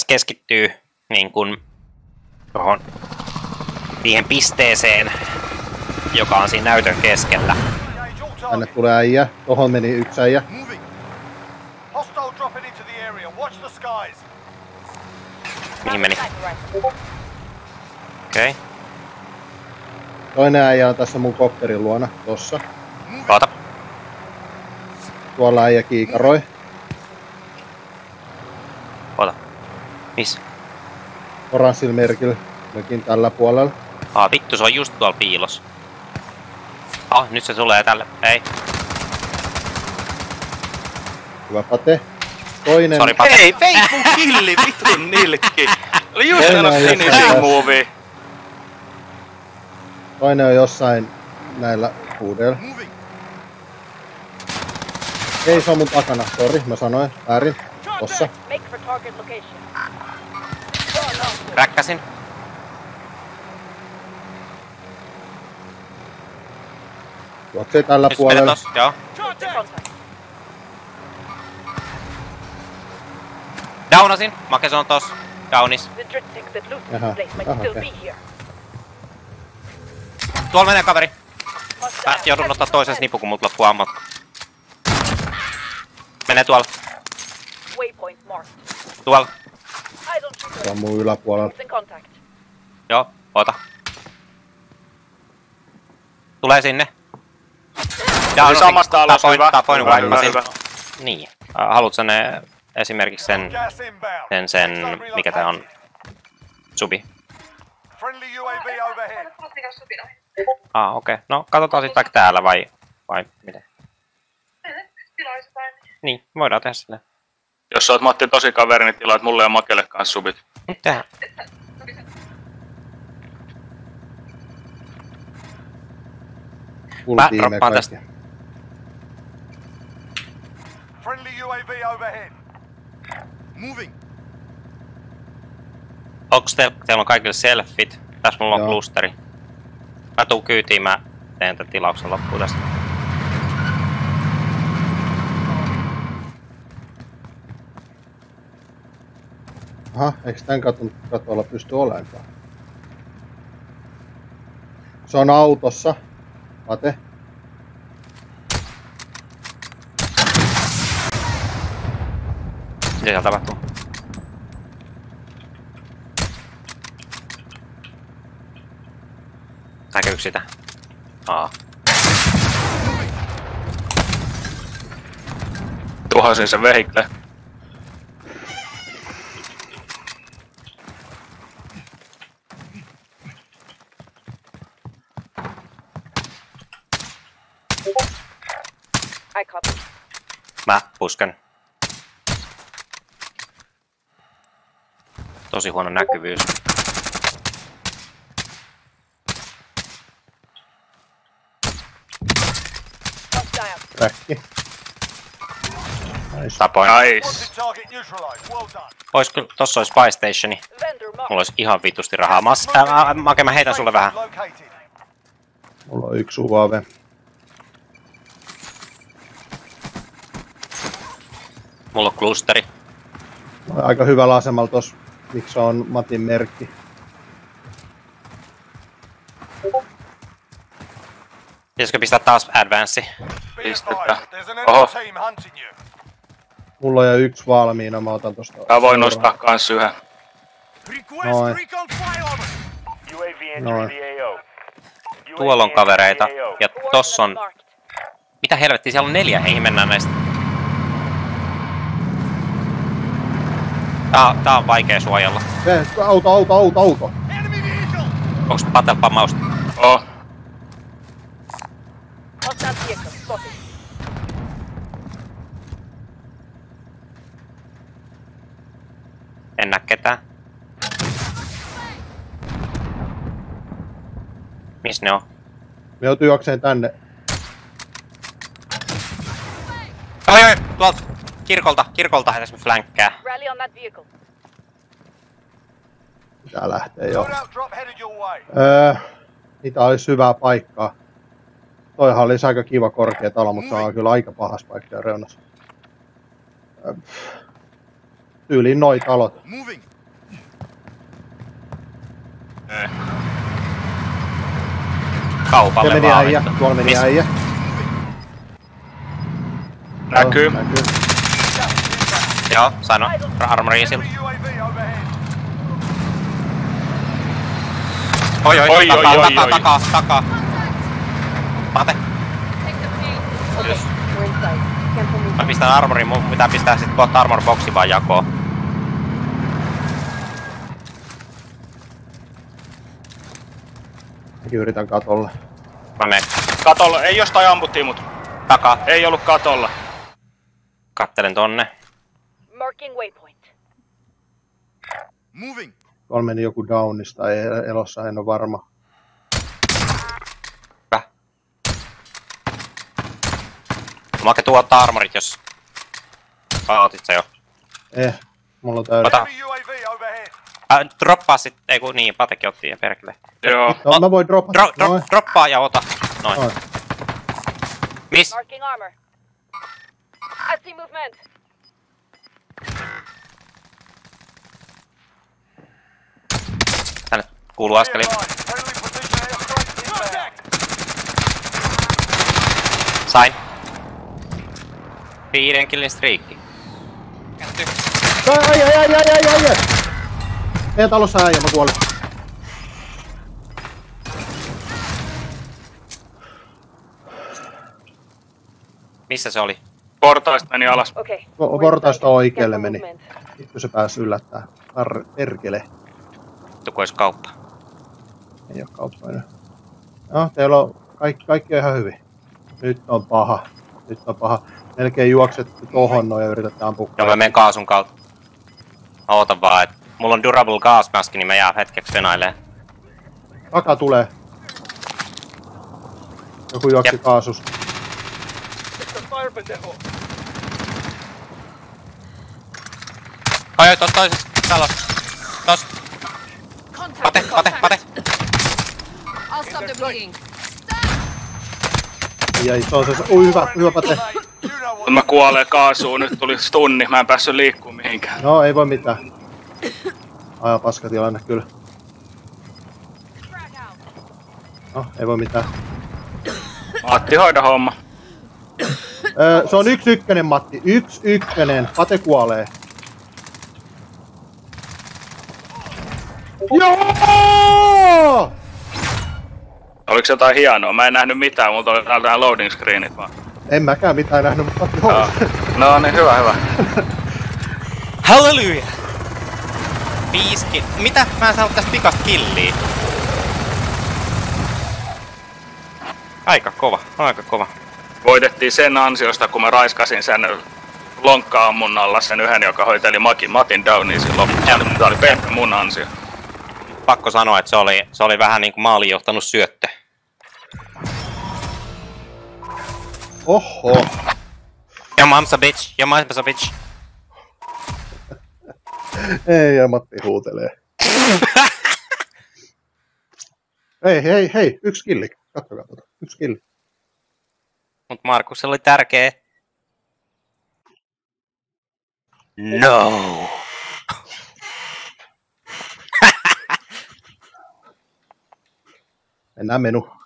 keskittyy niin kun johon siihen pisteeseen, joka on siinä näytön keskellä. Tänne tulee äijä. Tohon meni yksi äijä. Mihin meni? Okei. Toinen äijä on tässä mun kopterin luona. Tossa. Oota. Tuolla äijä kiikaroi. Oota. Missä? Oranssilla merkillä. Mökin tällä puolella. Vittu, se on just tuolla piilos. Nyt se tulee tälle. Ei. Hyvä Pate. Toinen... Sori, Pate. Hei, veit mun killi, vittu nilkki. Oli just Toinen aina on finishing jossain movie. Toinen on jossain näillä huudeilla. Ei, se on mun takana. Sori, mä sanoin. Väärin. Tossa. Räkkäsin. Juoksee tällä Nyt puolella. mene tossa, joo. Downasin. Makes on tossa. Downis. Jaha, okei. Tuolla menee kaveri. Mä joudun ottaa toisen snipu, kun mut loppuu ammot. Menee tuolla. Tuolla. Se on mun yläpuolella. Joo, oota. Tulee sinne. Oli samasta alas, hyvä. Tapoin Hyvä, wipeasin. hyvä. Niin. Haluatko ne esimerkiksi sen, mikä tää on? Subi. Okei. No, katsotaan sitten vaikka täällä vai miten? Niin, voidaan tehdä silleen. Jos sä oot Matti tosi kaveri, niin tilaat mulle ja Makelle kanssa subit. Tehdään. Full Mä tiime droppaan kaikki. tästä. Onks teillä on kaikille selfit? Tässä mulla on Joo. klusteri. Mä tuun kyytiin, mä teen tän tilauksen loppuun tästä. Aha, eiks tän katolla pysty olemaan? Se on autossa. Pate. Mitä siellä tapahtuu? Näkyykö sitä? Tuhasin sen vehikle. Mä pusken. Tosi huono näkyvyys. Räkki. Nice. Tapoin. Nice. Oisko, tossa olisi buy stationi. Mulla olisi ihan vitusti rahaa. Make, mä heitän sulle vähän. Mulla on yksi UAV. Mulla on klusteri. Aika hyvällä asemalla tossa, miksi on Matin merkki. Pitäisikö pistää taas advancei? Pistetään. Oho. Mulla on jo yksi valmiina, mä otan tosta. Mä voin nostaa kans yhden. Noin. Noin. Tuolla on kavereita. Ja tossa on... Mitä helvettiä, siellä on 4. Eihin mennään näistä. Tää on vaikea suojella. Auto! Onks battle-pammausta? Oh. En näe ketään. Missä ne on? Me joutuu juokseen tänne. Oi! Tuolta! Kirkolta edes me flänkkää. Pitää lähteä jo. Niitä olisi hyvää paikkaa. Toihan olisi aika kiva korkea talo, mutta se on kyllä aika pahas paikka reunassa. Tyyliin noi talot. Ei. Kaupalle Se meni vaan. äijä, tuolla meni Missä? äijä. Näkyy. Näkyy. Joo, sano. Armoria sillä. Oi, takaa. Pate. Okay, we're inside. Cancel me. Mä pistän armorin, mun pitää pistää sit kohta armor boxi vaan jakoon. Mäkin yritän katolle. Mä menen Katolla, ei jostain ammuttiin mut. takaa. Ei ollut katolla. Kattelen tonne. Marking waypoint. Moving. Tuolla meni joku downista, ei elossa, en ole varma. Hyvä. Make tuottaa armorit, jos... Otit sä jo. Mulla on täydet. Ota. UAV overhead. Droppaa sit, ei kun niin, Patekin otti ja perkele. Joo. No, mä voin droppata. Noin. Droppaa ja ota. Noin. Noin. Miss? Marking armor. I see movement. Tänne kuuluu askeli. Friendly precision airstrike inbound. Sain. 5 killin striikki. Kätty. Ai! Meidän talossa äijä, mä kuolin. Missä se oli? Portaista meni alas. Okay. Portaista oikealle meni. Movement. Vittu se pääsi yllättää. Perkele. Vittu kun ois kauppa. Ei oo kauppoja. No, teillä on kaikki on ihan hyvin. Nyt on paha. Melkein juoksette tohon noin ja yritätte ampua. Joo, mä menen kaasun kautta. Oota vaan, et mulla on durable gas mask, niin mä jää hetkeksi venailee. Takaa tulee. Joku juoksi Jep. kaasusta. Oi, tuossa toisessa talossa. Tos. Pate. I'll stop the bleeding. Jäi, se on se. Ui, hyvä pate. You know what? Kun mä kuolee kaasuun, nyt tuli stunni. Mä en päässyt liikkumaan mihinkään. No, ei voi mitään. Aja paskatilanne kyllä. No, ei voi mitään. Matti, hoida homma. Se on 1-1, Matti. 1-1. Pate kuolee. Joo! Oliko se jotain hienoa? Mä en nähnyt mitään, multa oli täällä nämä loading screenit vaan. En mäkään mitään nähnyt, mutta Matti hoiti. No niin, hyvä. Halleluja! 5 kill. Mitä? Mä en saanut tästä pikasta killiä. Aika kova. Voitettiin sen ansiosta, kun mä raiskasin sen lonkka-ammunnalla sen yhden, joka hoiteli Matin downiin silloin. Tää oli pelkkä mun ansio. Pakko sanoa, että se oli vähän niinku maaliin johtanut syöttö. Oho. Your mom's a bitch. Ei, ja Matti huutelee. Hei, 1 killi. Katsokaa. 1 killi. Mut Markus, se oli tärkeä. No. Mennään menu.